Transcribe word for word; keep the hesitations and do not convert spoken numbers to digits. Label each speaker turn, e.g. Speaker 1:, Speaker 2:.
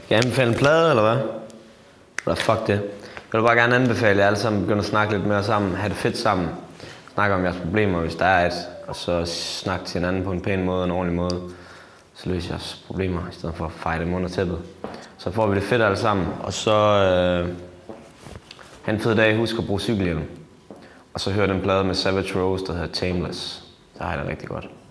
Speaker 1: Skal jeg anbefale en plade, eller hvad? Eller fuck det. Jeg vil bare gerne anbefale jer alle sammen begynde at snakke lidt mere sammen, have det fedt sammen. Snakke om jeres problemer, hvis der er et, og så snakke til hinanden på en pæn måde og en ordentlig måde. Så løser jeres problemer, i stedet for at fejre dem under tæppet. Så får vi det fedt alle sammen, og så øh, have en fed dag. Husk at bruge cykelhjelm. Og så hør den plade med Savage Rose, der hedder Tameless. Så har jeg det rigtig godt.